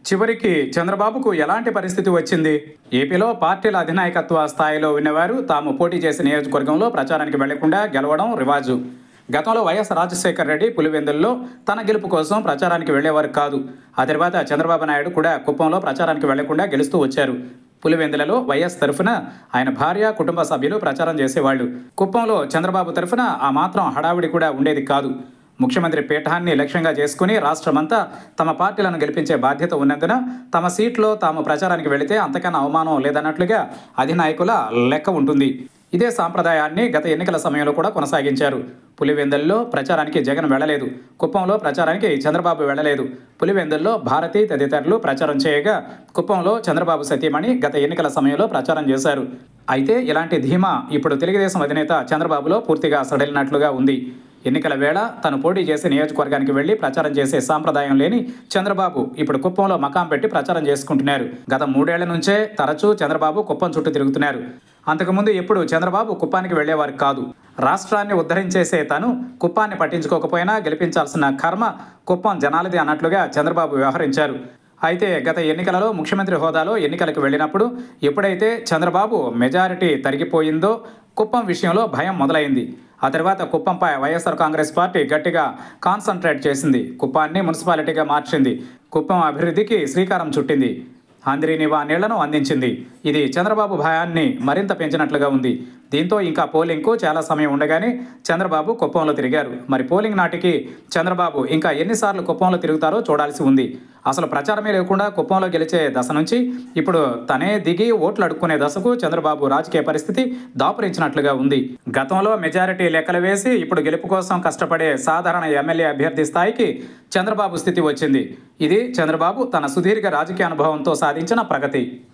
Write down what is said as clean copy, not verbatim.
చివరికి చంద్రబాబుకు ఎలాంటి పరిస్థితి వచ్చింది? ఏపీలో పార్టీల అధినాయకత్వ స్థాయిలో ఉన్నవారు తాము పోటీ చేసే నియోజకవర్గంలో ప్రచారానికి వెళ్లకుండా గెలవడం రివాజు. గతంలో వైఎస్ రాజశేఖర రెడ్డి పులివెందుల్లో తన గెలుపు కోసం ప్రచారానికి వెళ్లేవారు కాదు. ఆ తర్వాత చంద్రబాబు నాయుడు కూడా కుప్పంలో ప్రచారానికి వెళ్లకుండా గెలుస్తూ వచ్చారు. పులివెందులలో వైఎస్ తరఫున ఆయన భార్య, కుటుంబ సభ్యులు ప్రచారం చేసేవాళ్లు. కుప్పంలో చంద్రబాబు తరఫున ఆ మాత్రం హడావిడి కూడా ఉండేది కాదు. ముఖ్యమంత్రి పీఠాన్ని లక్ష్యంగా చేసుకుని రాష్ట్రమంతా తమ పార్టీలను గెలిపించే బాధ్యత ఉన్నందున తమ సీట్లో తాము ప్రచారానికి వెళితే అంతకన్నా అవమానం లేదన్నట్లుగా అధినాయకుల లెక్క ఉంటుంది. ఇదే సాంప్రదాయాన్ని గత ఎన్నికల సమయంలో కూడా కొనసాగించారు. పులివెందుల్లో ప్రచారానికి జగన్ వెళ్లలేదు. కుప్పంలో ప్రచారానికి చంద్రబాబు వెళ్లలేదు. పులివెందుల్లో భారతి తదితరులు ప్రచారం చేయగా కుప్పంలో చంద్రబాబు సతీమణి గత ఎన్నికల సమయంలో ప్రచారం చేశారు. అయితే ఇలాంటి ధీమా ఇప్పుడు తెలుగుదేశం అధినేత చంద్రబాబులో పూర్తిగా సడలినట్లుగా ఉంది. ఎన్నికల వేళ తను పోటీ చేసే నియోజకవర్గానికి వెళ్లి ప్రచారం చేసే సాంప్రదాయం లేని చంద్రబాబు ఇప్పుడు కుప్పంలో మకాం పెట్టి ప్రచారం చేసుకుంటున్నారు. గత 3 ఏళ్ల నుంచే తరచూ చంద్రబాబు కుప్పం చుట్టూ తిరుగుతున్నారు. అంతకుముందు ఎప్పుడు చంద్రబాబు కుప్పానికి వెళ్లేవారు కాదు. రాష్ట్రాన్ని ఉద్ధరించేసే తను కుప్పాన్ని పట్టించుకోకపోయినా గెలిపించాల్సిన కర్మ కుప్పం జనాలది అన్నట్లుగా చంద్రబాబు వ్యవహరించారు. అయితే గత ఎన్నికలలో ముఖ్యమంత్రి హోదాలో ఎన్నికలకు వెళ్ళినప్పుడు ఎప్పుడైతే చంద్రబాబు మెజారిటీ తరిగిపోయిందో కుప్పం విషయంలో భయం మొదలైంది. ఆ తర్వాత కుప్పంపై వైఎస్ఆర్ కాంగ్రెస్ పార్టీ గట్టిగా కాన్సన్ట్రేట్ చేసింది. కుప్పాన్ని మున్సిపాలిటీగా మార్చింది. కుప్పం అభివృద్ధికి శ్రీకారం చుట్టింది. అందిరినివా నీళ్లను అందించింది. ఇది చంద్రబాబు భయాన్ని మరింత పెంచినట్లుగా ఉంది. దీంతో ఇంకా పోలింగ్కు చాలా సమయం ఉండగానే చంద్రబాబు కుప్పంలో తిరిగారు. మరి పోలింగ్ నాటికి చంద్రబాబు ఇంకా ఎన్నిసార్లు కుప్పంలో తిరుగుతారో చూడాల్సి ఉంది. అసలు ప్రచారమే లేకుండా కుప్పంలో గెలిచే దశ నుంచి ఇప్పుడు తనే దిగి ఓట్లు అడుక్కునే దశకు చంద్రబాబు రాజకీయ పరిస్థితి దాపురించినట్లుగా ఉంది. గతంలో మెజారిటీ లెక్కలు వేసి ఇప్పుడు గెలుపు కోసం కష్టపడే సాధారణ ఎమ్మెల్యే అభ్యర్థి స్థాయికి చంద్రబాబు స్థితి వచ్చింది. ఇది చంద్రబాబు తన సుదీర్ఘ రాజకీయ అనుభవంతో సాధించిన ప్రగతి.